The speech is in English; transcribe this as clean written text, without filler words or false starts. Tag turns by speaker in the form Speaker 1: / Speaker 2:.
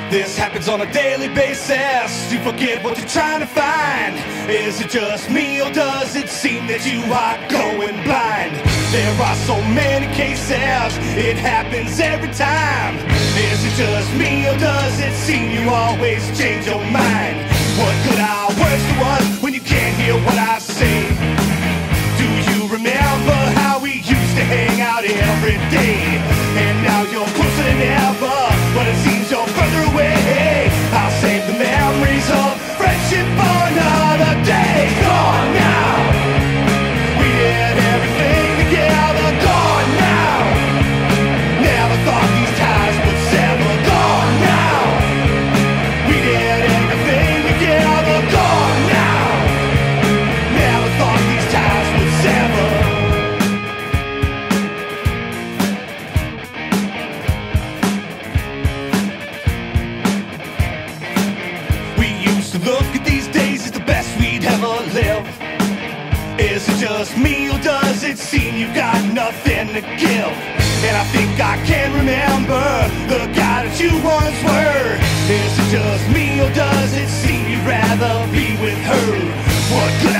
Speaker 1: This happens on a daily basis. You forget what you're trying to find. Is it just me, or does it seem that you are going blind? There are so many cases, it happens every time. Is it just me, or does it seem you always change your mind? What good are words to us when you can't hear what I say? Do you remember how we used to hang out every day? And now you're closer than ever, but it seems you're further away. I'll save the memories of friendship for another day. Gone now. We did everything together. Gone now. Never thought these ties would sever. Gone now. We did everything together. Gone now. Never thought these ties would sever. Look at these days as the best we'd ever live. Is it just me, or does it seem you've got nothing to give? And I think I can remember the guy that you once were. Is it just me, or does it seem you'd rather be with her? What could